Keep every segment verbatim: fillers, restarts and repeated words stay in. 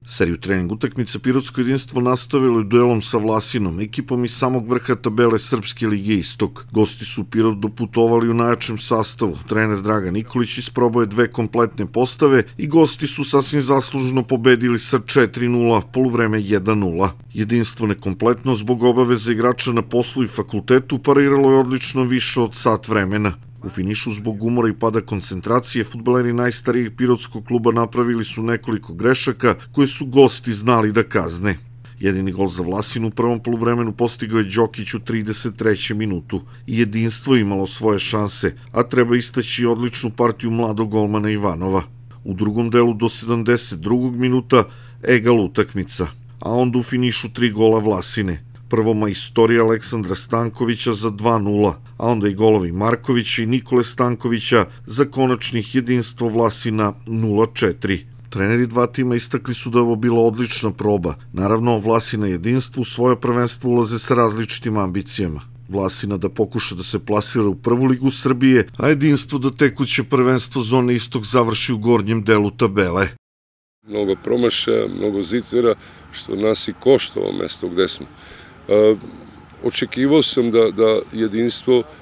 Seriju trening utakmica Pirotsko jedinstvo nastavilo je duelom sa Vlasinom, ekipom iz samog vrha tabele Srpske lige Istok. Gosti su Pirot doputovali u najjačem sastavu. Trener Dragan Nikolić isprobao je dve kompletne postave i gosti su sasvim zaslužno pobedili sa četiri nula, poluvreme jedan nula. Jedinstvo nekompletno zbog obaveza igrača na poslu i fakultetu pariralo je odlično više od sat vremena. U finišu zbog umora i pada koncentracije, fudbaleri najstarijeg pirotskog kluba napravili su nekoliko grešaka koje su gosti znali da kazne. Jedini gol za Vlasin u prvom poluvremenu postigao je Đokić u trideset trećem minutu i jedinstvo imalo svoje šanse, a treba istaći odličnu partiju mladog golmana Ivanova. U drugom delu do sedamdeset drugog minuta egal utakmica, a onda u finišu tri gola Vlasine. Prvo majstorija Aleksandra Stankovića za dva nula, a onda i golovi Markovića i Nikole Stankovića za konačnih jedinstvo Vlasina nula četiri. Treneri dva tima istakli su da je ovo bila odlična proba. Naravno, Vlasina jedinstvo u svoje prvenstvo ulaze sa različitim ambicijama. Vlasina da pokuša da se plasira u prvu ligu Srbije, a jedinstvo da tekuće prvenstvo zone Istok završi u gornjem delu tabele. Mnogo promašaja, mnogo zicera, što nas i košta ovo mesto gde smo. Uh, očekivao sam da, da jedinstvo uh,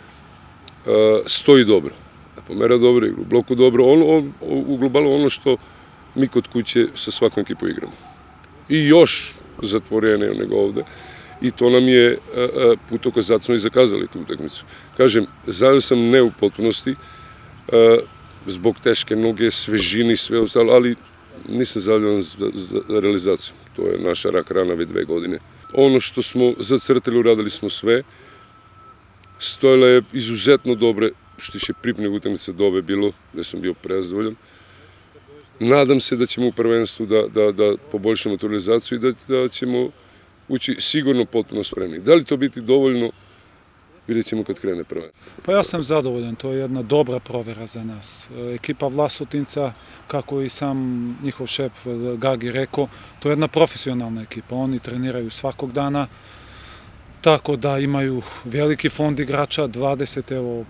stoji dobro, da pomera dobro igru, u bloku dobro, on, on, u globalu ono što mi kod kuće sa svakom ekipom igramo. I još zatvorenije nego ovde. I to nam je uh, putokazac smo i zakazali tu utakmicu. Kažem, zajedno sam ne u potpunosti, uh, zbog teške noge, svežini, sve ostalo, ali nisam zadovoljan za, za realizaciju. To je naša rak rana već dve godine. Ono što smo zacrtali, uradili smo sve. Stojila je izuzetno dobre, što tiče pripremnih utakmica dobe bilo, gde sam bio prezadovoljan. Nadam se da ćemo u prvenstvu da, da, da poboljšamo tu realizaciju i da, da ćemo ući sigurno potpuno spremni. Da li to biti dovoljno, vidjet ćemo kad krene prvenstvo. Pa ja sam zadovoljan, to je jedna dobra provera za nas. Ekipa Vlasotinca, kako i sam njihov šef Gagi rekao, to je jedna profesionalna ekipa. Oni treniraju svakog dana, tako da imaju veliki fond igrača, dvadeset, evo,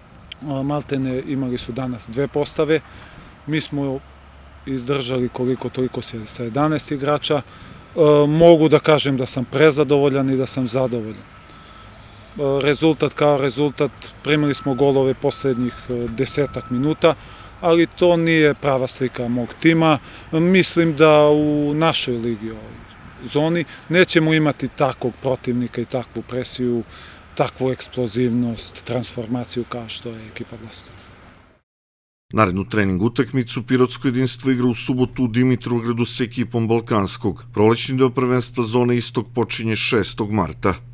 maltene imali su danas dve postave. Mi smo izdržali koliko toliko sa jedanaest igrača. Mogu da kažem da sam prezadovoljan i da sam zadovoljan. Rezultat kao rezultat, primili smo golove poslednjih desetak minuta, ali to nije prava slika mog tima. Mislim da u našoj ligi, zoni, nećemo imati takvog protivnika i takvu presiju, takvu eksplozivnost, transformaciju kao što je ekipa Vlasotinca. Narednu trening utakmicu Pirotsko jedinstvo igra u subotu u Dimitrovgradu sa ekipom Balkanskog. Prolećni deo prvenstva zone Istok počinje šestog marta.